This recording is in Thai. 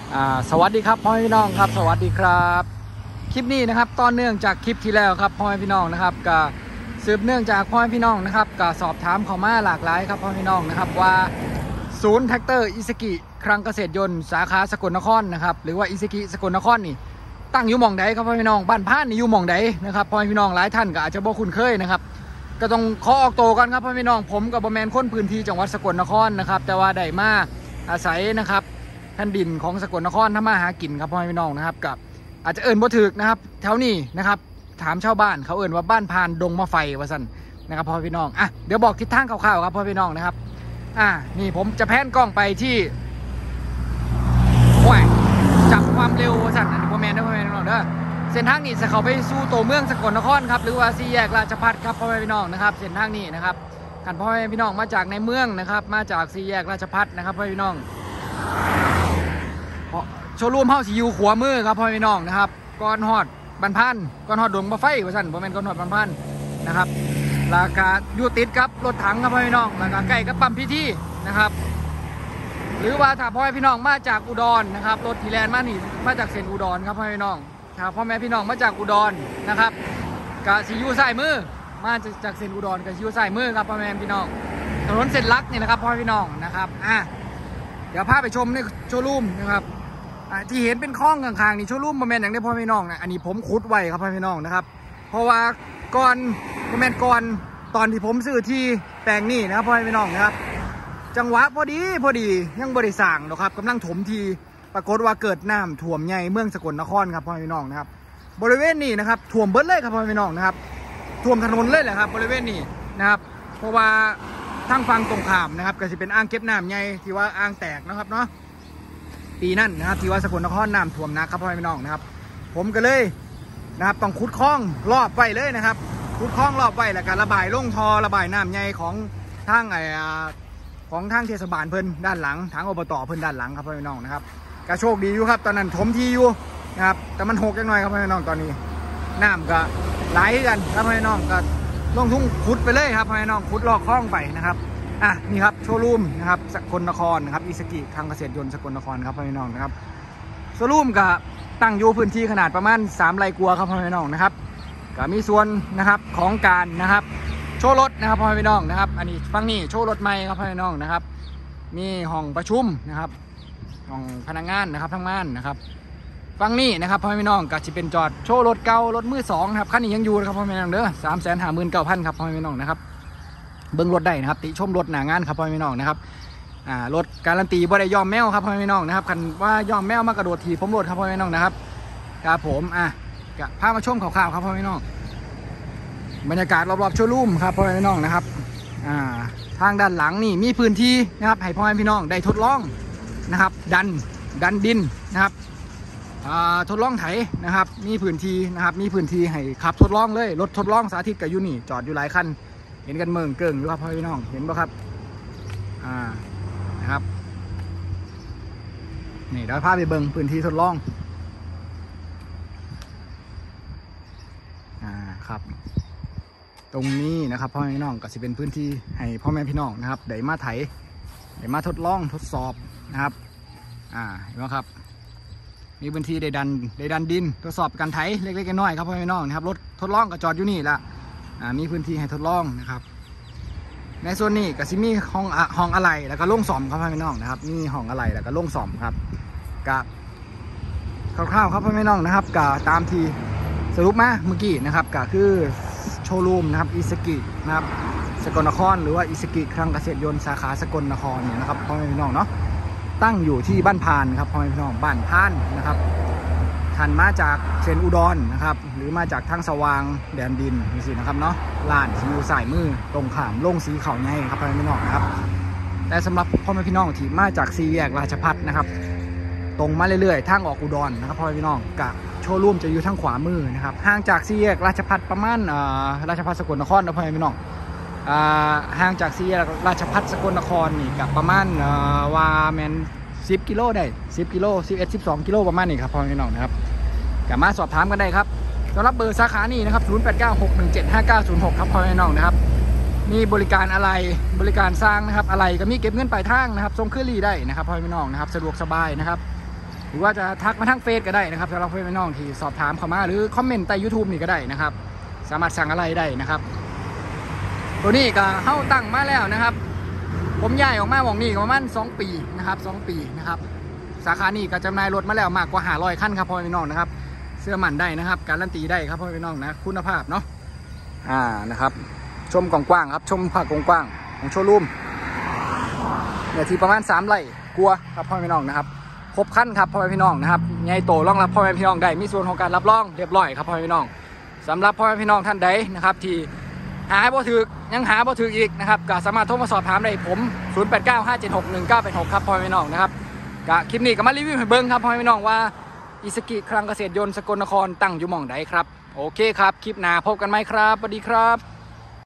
สวัสดีครับพ่อพี่น้องครับสวัสดีครับคลิปนี้นะครับต่อเนื่องจากคลิปที่แล้วครับพ่อพี่น้องนะครับก็สืบเนื่องจากพ่อพี่น้องนะครับก็สอบถามเข้ามาหลากหลายครับพ่อพี่น้องนะครับว่าศูนย์แท็กเตอร์อิซากิคลังเกษตรยนต์สาขาสกลนครนะครับหรือว่าอิซากิสกลนครนี่ตั้งอยู่หม่องใดครับพ่อพี่น้องบ้านพานนี่อยู่หม่องใดนะครับพ่อพี่น้องหลายท่านก็อาจจะบ่คุ้นเคยนะครับก็ต้องขอออกโตกันครับพ่อพี่น้องผมกับบแมนคนพื้นที่จังหวัดสกลนครนะครับแต่ว่าได้มาอาศัยนะครับแผ่นดินของสกลนครทำมาหากินครับพ่อพี่น้องนะครับกับอาจจะเอิ่นบ่ถึกนะครับแถวนี้นะครับถามชาวบ้านเขาเอิ่นว่าบ้านพานดงมะไฟว่าสั่นนะครับพ่อพี่น้องเดี๋ยวบอกทิศทางคร่าวๆครับพ่อพี่น้องนะครับนี่ผมจะแพนกล้องไปที่โอ้ยจับความเร็วว่าสั่นอันนี้พ่อแม่นะพ่อแม่น้องเด้อเส้นทางนี้จะเข้าไปสู่ตัวเมืองสกลนครครับหรือว่าสี่แยกราชภัฏครับพ่อแม่พี่น้องนะครับเส้นทางนี้นะครับกันพ่อแม่พี่น้องมาจากในเมืองนะครับมาจากสี่แยกราชภัฏนะครับพ่อพี่น้องโชว์รูมเฮาสิอยู่ขวามือครับพ่อพี่น้องนะครับก่อนฮอดบันพันก่อนฮอดดงมะไฟว่าสั่นพ่อแม่ก่อนฮอดบันพันนะครับราคาอยู่ติดกับรถถังครับพ่อพี่น้องราคาใกล้กับปั๊มพีทีนะครับหรือว่าถ้าพ่อแม่พี่น้องมาจากอุดรนะครับรถทีแลนด์มานี่มาจากเส้นอุดรครับพ่อพี่น้องถ้าพ่อแม่พี่น้องมาจากอุดรนะครับกะสิอยู่ซ้ายมือมาจากเส้นอุดรกะสิอยู่ซ้ายมือครับพ่อแม่พี่น้องถนนเส้นลักนี่นะครับพ่อพี่น้องนะครับเดี๋ยวพาไปชมในโชว์รูมนะครับที่เห็นเป็นคลองข้างๆนี่โชว์รูมโมเมนต์อย่างนี้พ่อพี่น้องนะอันนี้ผมขุดไว้ครับพ่อพี่น้องนะครับเพราะว่าก่อนโมเมนต์ก่อนตอนที่ผมซื้อที่แปลงนี่นะครับพ่อพี่น้องนะครับจังหวะพอดียังบริสั่งหรอกครับกำลังถมทีปรากฏว่าเกิดน้ำท่วมใหญ่เมืองสกลนครครับพ่อพี่น้องนะครับบริเวณนี้นะครับท่วมเบิดเลยครับพ่อพี่น้องนะครับท่วมถนนเลยแหละครับบริเวณนี้นะครับเพราะว่าทางฝั่งตรงข้ามนะครับก็จะเป็นอ่างเก็บน้ำใหญ่ที่ว่าอ่างแตกนะครับเนาะปีนั้นนะครับที่ว่าสกลนครน้ำท่วมนะครับพ่อพี่น้องนะครับผมก็เลยนะครับต้องขุดคลองรอบไว้เลยนะครับขุดคลองรอบไว้แล้วก็ระบายลงท่อระบายน้ำใหญ่ของทางของทางเทศบาลเพิ่นด้านหลังทางอบตเพิ่นด้านหลังครับพ่อพี่น้องนะครับก็โชคดีอยู่ครับตอนนั้นถมทีอยู่นะครับแต่มันหกยังหน่อยครับพ่อพี่น้องตอนนี้น้ำก็ไหลกันครับพ่อพี่น้องก็ลงทุ่งขุดไปเลยครับพ่อพี่น้องขุดลอกคลองไปนะครับนี่ครับโชว์รูมนะครับสกลนครนะครับอิซากิคลังเกษตรยนต์สกลนครครับพ่อพี่น้องนะครับโชว์รูมก็ตั้งอยู่พื้นที่ขนาดประมาณ3 ไร่กว่าครับพ่อพี่น้องนะครับก็มีส่วนนะครับของการนะครับโชว์รถนะครับพ่อพี่น้องนะครับอันนี้ฝั่งนี้โชว์รถใหม่ครับพ่อพี่น้องนะครับมีห้องประชุมนะครับห้องพนักงานนะครับทั้งม่านนะครับฝั่งนี้นะครับพ่อพี่น้องก็จะเป็นจอดโชว์รถเก่ารถมือ2ครับคันนี้ยังอยู่นะครับพ่อพี่น้องเด้อ359,000ครับพ่อพี่น้องนะครับเบิ้งรถได้นะครับติชมรถหนางานครับพ่อพี่น้องนะครับรถการันตีบ่ได้ยอมแมวครับพ่อพี่น้องนะครับคันว่ายอมแมวมากระโดดถีบผมรถครับพ่อพี่น้องนะครับครับผมก็พามาชมข่าวๆครับพ่อพี่น้องบรรยากาศรอบๆโชว์รูมครับพ่อพี่น้องนะครับทางด้านหลังนี่มีพื้นที่นะครับให้พ่อพี่น้องได้ทดลองนะครับดันดินนะครับทดลองไถนะครับมีพื้นที่นะครับมีพื้นที่ให้ขับทดลองเลยรถทดลองสาธิตกับยูนี่จอดอยู่หลายคันเห็นกันเมืองเกิ่งอยู่ครับพ่อพี่น้องเห็นป่ะครับนะครับนี่เดี๋ยวพาไปเบิ่งพื้นที่ทดลองครับตรงนี้นะครับพ่อแม่พี่น้องก็จะเป็นพื้นที่ให้พ่อแม่พี่น้องนะครับได้มาไถได้มาทดลองทดสอบนะครับเห็นไหมครับมีพื้นที่ได้ดันดินทดสอบการไถเล็กๆน้อยๆครับพ่อแม่พี่น้องนะครับรถทดลองก็จอดอยู่นี่ละมีพื้นที่ให้ทดลองนะครับในส่วนนี้ก็จะมีห้องอะไหล่แล้วก็โล่งซ่อมครับพ่อแม่พี่น้องนะครับมีห้องอะไหล่แล้วก็โล่งซ่อมครับกับคร่าวๆครับพ่อแม่พี่น้องนะครับกับตามที่สรุปมาเมื่อกี้นะครับก็คือโชว์รูมนะครับอิซากินะครับสกลนครหรือว่าอิซากิคลังเกษตรยนต์สาขาสกลนครเนี่ยนะครับพ่อแม่พี่น้องเนาะตั้งอยู่ที่บ้านพานครับพ่อแม่พี่น้องบ้านพานนะครับท่านมาจากเซนอุดรนะครับหรือมาจากทางสว่างแดนดินนี่สินะครับเนาะร้านที่อยู่สายมือตรงข้ามโล่งสีเขาใหญ่ครับพ่อแม่พี่น้องนะครับแต่สำหรับพ่อแม่พี่น้องที่มาจากสี่แยกราชภัฏนะครับตรงมาเรื่อยๆทางออกอุดรนะครับพ่อแม่พี่น้องกับโชว์รูมจะอยู่ทางขวามือนะครับห่างจากสี่แยกราชภัฏประมาณราชภัฏสกลนครนะพ่อแม่พี่น้องห่างจากสี่แยกราชภัฏสกลนครนี่กับประมาณว่าแมน10 กิโลได้10 กิโล11-12 กิโลประมาณนี้ครับพ่อแม่พี่น้องนะครับกลับมาสอบถามกันได้ครับสำหรับเบอร์สาขานี่นะครับ0896175906ครับพ่อแม่พี่น้องนะครับมีบริการอะไรบริการสร้างนะครับอะไรก็มีเก็บเงินปลายทางนะครับส่งเครื่องรีได้นะครับพ่อแม่พี่น้องนะครับสะดวกสบายนะครับรือว่าจะทักมาทางเฟซก็ได้นะครับสำหรับพี่น้องที่สอบถามเข้ามาหรือคอมเมนต์ใต้ YouTube นี่ก็ได้นะครับสามารถสั่งอะไรได้นะครับตัวนี้ก็เข้าตั้งมาแล้วนะครับผมย้ายออกมาหม่องนี้ประมาณ2 ปีนะครับ2 ปีนะครับสาขานี้ก็จำหน่ายรถมาแล้วมากกว่า500 คันครับพ่อพี่น้องนะครับเสื้อมันได้นะครับการันตีได้ครับพ่อพี่น้องนะคุณภาพเนาะนะครับชมกว้างๆครับชมภาพกว้างๆของโชว์รูมเนี่ยที่ประมาณ3 ไร่กลัวครับพ่อพี่น้องนะครับครบขั้นครับพ่อพี่น้องนะครับใหญ่โตรองรับพ่อพี่น้องได้มีส่วนของการรับรองเรียบร้อยครับพ่อพี่น้องสำหรับพ่อพี่น้องท่านใดนะครับที่หาบ่ถึกยังหาบ่ถึกอีกนะครับก็สามารถโทรมาสอบถามได้ผม0895761986ครับพ่อพี่น้องนะครับก็คลิปนี้ก็มารีวิวให้เบิ้งครับพ่อพี่น้องว่าอิสกิคลังเกษตรยนต์สกลนครตั้งอยู่หม่องใดครับโอเคครับคลิปหน้าพบกันไหมครับสวัสดีครับ